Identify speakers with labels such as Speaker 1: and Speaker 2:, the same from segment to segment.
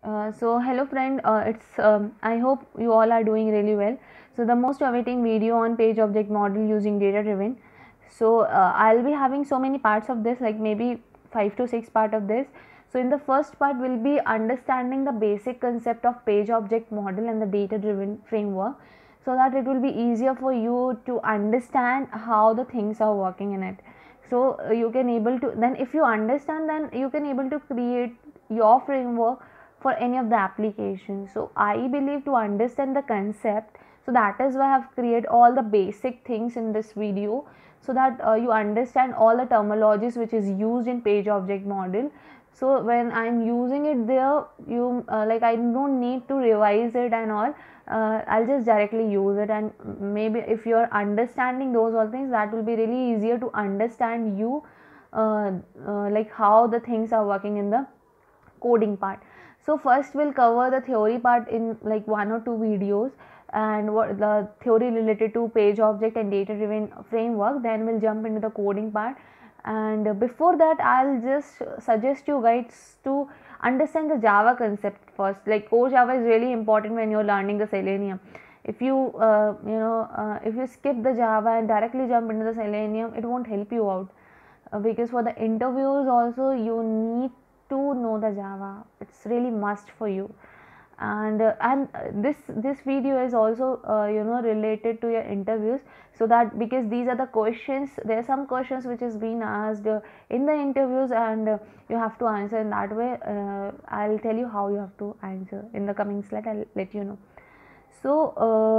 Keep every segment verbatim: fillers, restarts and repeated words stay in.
Speaker 1: Uh, so hello friend, uh, it's um, I hope you all are doing really well. So the most awaiting video on page object model using data driven. So uh, I'll be having so many parts of this, like maybe five to six part of this. So in the first part will be understanding the basic concept of page object model and the data driven framework, so that it will be easier for you to understand how the things are working in it. So uh, you can able to, then if you understand, then you can able to create your framework for any of the applications. So I believe to understand the concept, so that is why I have created all the basic things in this video, so that uh, you understand all the terminologies which is used in page object model. So when I'm using it there, you uh, like I don't need to revise it and all. uh, I'll just directly use it, and maybe if you're understanding those all things, that will be really easier to understand you, uh, uh, like how the things are working in the coding part. So first we'll cover the theory part in like one or two videos, and what the theory related to page object and data driven framework. Then we'll jump into the coding part, and before that I'll just suggest you guys to understand the Java concept first. Like core Java is really important when you're learning the Selenium. If you uh, you know uh, if you skip the Java and directly jump into the Selenium, it won't help you out, uh, because for the interviews also you need to know the Java. It's really must for you. And uh, and uh, this this video is also uh, you know related to your interviews, so that because these are the questions, there are some questions which is being asked uh, in the interviews, and uh, you have to answer in that way. uh, I'll tell you how you have to answer in the coming slide. I'll let you know. So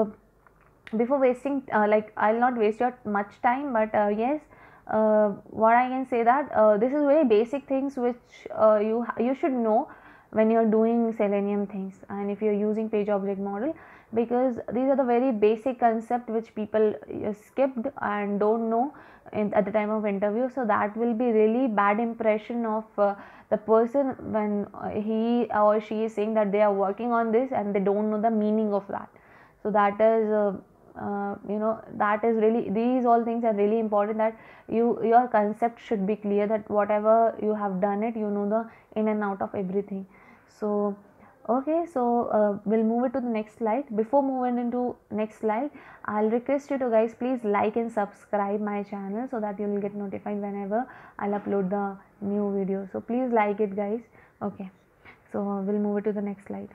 Speaker 1: uh, before wasting, uh, like I'll not waste your much time, but uh, yes, uh, what I can say that uh, this is very basic things which uh, you you should know when you're doing Selenium things, and if you're using page object model, because these are the very basic concept which people uh, skipped and don't know in, at the time of interview. So that will be really bad impression of uh, the person when uh, he or she is saying that they are working on this and they don't know the meaning of that. So that is uh, uh, you know that is really, these all things are really important, that you your concept should be clear, that whatever you have done it, you know the in and out of everything. So okay, so uh, we'll move it to the next slide. Before moving into next slide, I'll request you to guys please like and subscribe my channel, so that you will get notified whenever I'll upload the new video. So please like it guys. Okay, so we'll move it to the next slide.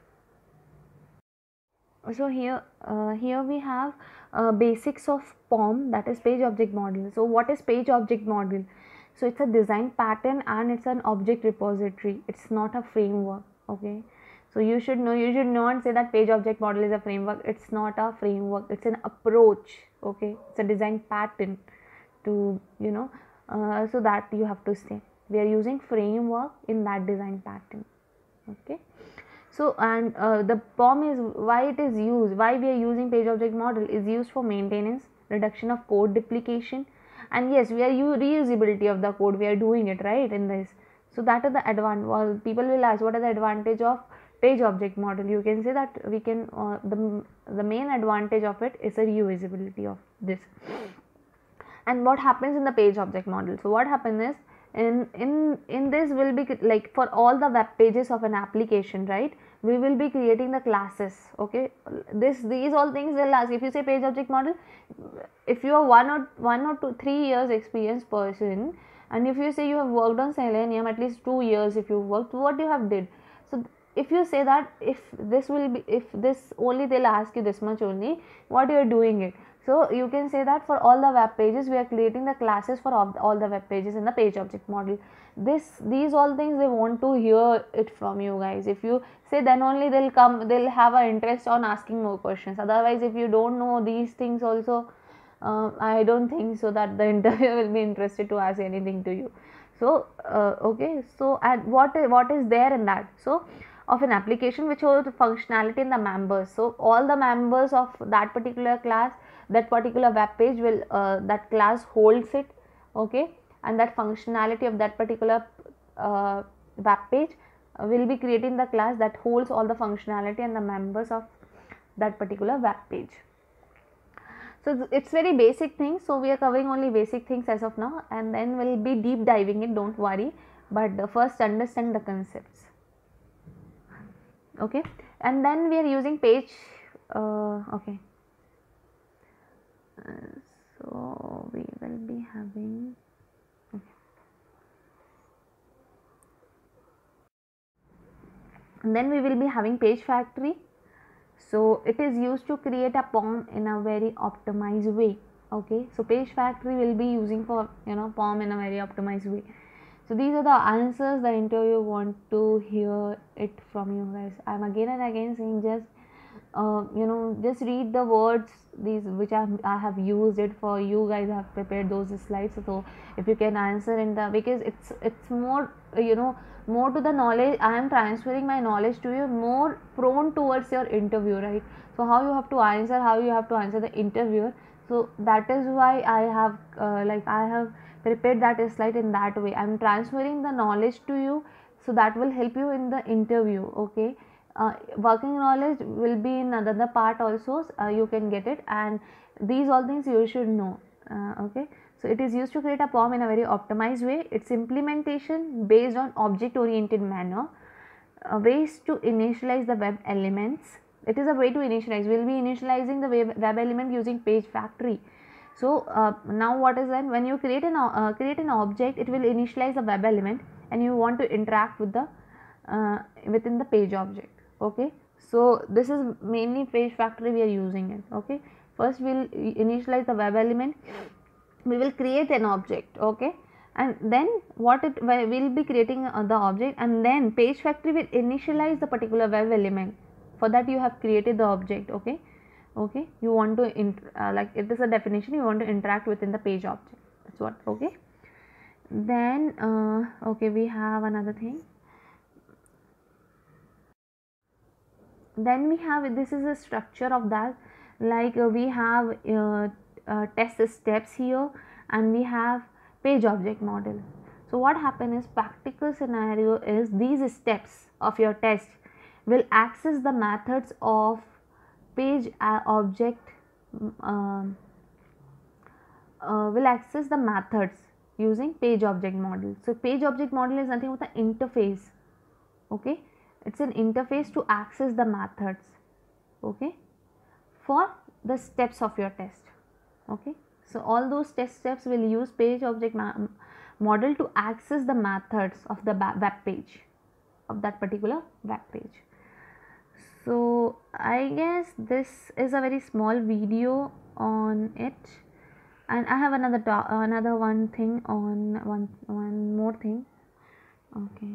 Speaker 1: So here uh, here we have uh, basics of P O M, that is page object model. So what is page object model? So it's a design pattern and it's an object repository. It's not a framework. Okay, so you should know, you should not say that page object model is a framework. It's not a framework, it's an approach. Okay, it's a design pattern to, you know uh, so that you have to say we are using framework in that design pattern. Okay, so and uh, the P O M is why it is used, why we are using page object model is used for maintenance, reduction of code duplication, and yes, we are reusability of the code, we are doing it right in this. So that is the advantage. Well, people will ask what is the advantage of page object model. You can say that we can uh, the the main advantage of it is a reusability of this. And what happens in the page object model? So what happens is, in in in this will be like for all the web pages of an application, right, we will be creating the classes. Okay, this these all things will ask. If you say page object model, if you are one or one or two three years experienced person, and if you say you have worked on Selenium at least two years, if you worked, what you have did. So if you say that, if this will be, if this only, they'll ask you this much only, what you are doing it. So you can say that for all the web pages we are creating the classes for all the web pages in the page object model. This these all things they want to hear it from you guys. If you say, then only they'll come, they'll have an interest on asking more questions. Otherwise, if you don't know these things also, uh, I don't think so that the interviewer will be interested to ask anything to you. So uh, okay, so and what is, what is there in that? So of an application which holds functionality in the members. So all the members of that particular class, that particular web page will uh, that class holds it. Okay, and that functionality of that particular uh, web page uh, will be creating the class that holds all the functionality and the members of that particular web page. So it's very basic things. So we are covering only basic things as of now, and then we'll be deep diving it, don't worry, but first understand the concepts. okay. And then we are using page, uh, okay, uh, so we will be having, okay. And then we will be having page factory. So it is used to create a P O M in a very optimized way, okay. So page factory will be using for, you know, P O M in a very optimized way. So these are the answers the interviewer want to hear it from you guys. I'm again and again saying, just uh, you know, just read the words these which I have, I have used it for you guys. Have prepared those slides, so if you can answer in the, because it's it's more, you know, more to the knowledge. I am transferring my knowledge to you, more prone towards your interview, right? So how you have to answer, how you have to answer the interviewer. So that is why I have uh, like I have prepared that slide in that way. I am transferring the knowledge to you, so that will help you in the interview, okay. Uh, working knowledge will be in another part also, uh, you can get it, and these all things you should know, uh, okay. So it is used to create a P O M in a very optimized way. Its implementation based on object oriented manner, uh, ways to initialize the web elements. It is a way to initialize, we will be initializing the web, web element using page factory. So uh, now what is that, when you create an uh, create an object, it will initialize the web element, and you want to interact with the uh, within the page object, okay. So this is mainly page factory we are using it, okay. First we will initialize the web element, we will create an object, okay, and then what it we will be creating uh, the object, and then page factory will initialize the particular web element. For that you have created the object, okay. Okay, you want to int uh, like it is a definition, you want to interact within the page object, that's what, okay. Then uh, okay, we have another thing. Then we have, this is a structure of that, like uh, we have uh, uh, test steps here, and we have page object model. So what happens is, practical scenario is, these steps of your test will access the methods of page uh, object um, uh, will access the methods using page object model. So page object model is nothing but the interface, okay. It's an interface to access the methods, okay, for the steps of your test, okay. So all those test steps will use page object model to access the methods of the web page, of that particular web page. So I guess this is a very small video on it, and I have another another one thing on one one more thing, okay.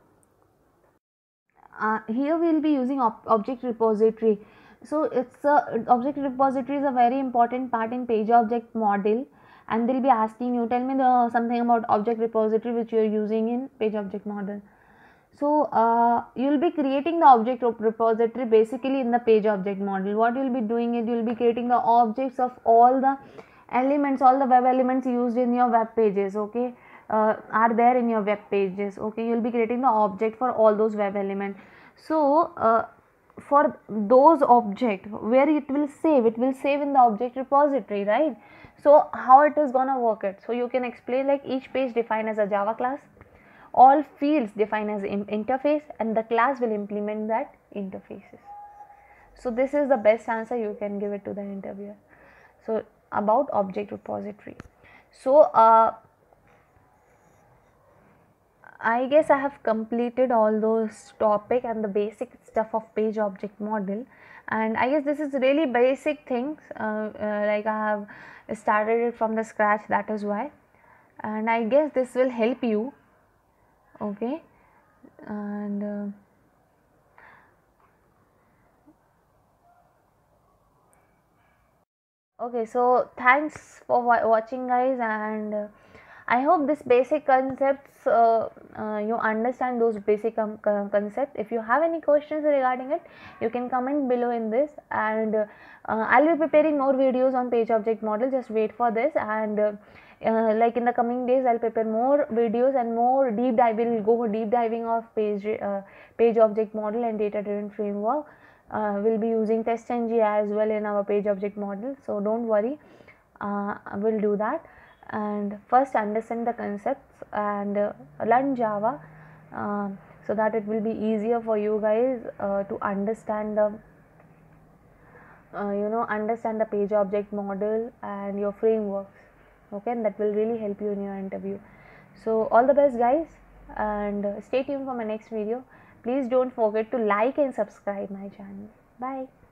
Speaker 1: Uh, here we will be using ob object repository. So it's a object repository is a very important part in page object model, and they'll be asking you, tell me the something about object repository which you are using in page object model. So uh, you will be creating the object repository basically in the page object model. What you will be doing is, you will be creating the objects of all the elements, all the web elements used in your web pages, okay. Uh, are there in your web pages, okay. You will be creating the object for all those web elements. So uh, for those object, where it will save, it will save in the object repository, right. So how it is gonna work it, so you can explain, like each page defined as a Java class, all fields defined as in interface, and the class will implement that interfaces. So this is the best answer you can give it to the interviewer. So about object repository. So uh, I guess I have completed all those topic and the basic stuff of page object model, and I guess this is really basic things, uh, uh, like I have started it from the scratch, that is why, and I guess this will help you, okay. And uh, okay, so thanks for wa watching guys, and uh, I hope this basic concepts uh, uh, you understand those basic um, concepts. If you have any questions regarding it, you can comment below in this, and uh, I'll be preparing more videos on page object model, just wait for this, and uh, uh, like in the coming days I'll prepare more videos and more deep dive, will go deep diving of page uh, page object model and data driven framework. Uh, we'll be using TestNG as well in our page object model, so don't worry, uh, we'll do that. And first understand the concepts and uh, learn Java, uh, so that it will be easier for you guys uh, to understand the uh, you know understand the page object model and your frameworks. Okay, and that will really help you in your interview. So all the best guys, and uh, stay tuned for my next video. Please don't forget to like and subscribe my channel. Bye.